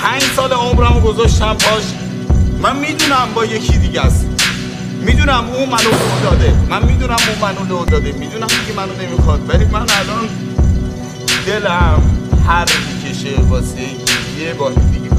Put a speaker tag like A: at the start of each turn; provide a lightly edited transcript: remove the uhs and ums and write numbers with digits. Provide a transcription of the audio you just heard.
A: 5 سال عمرمو گذاشتم پاش. من میدونم با یکی دیگه است، میدونم اون منو لو داده، من میدونم اون منو لو داده، میدونم دیگه منو نمیخواد، ولی من الان دلم هر میکشه واسه یه بار دیگه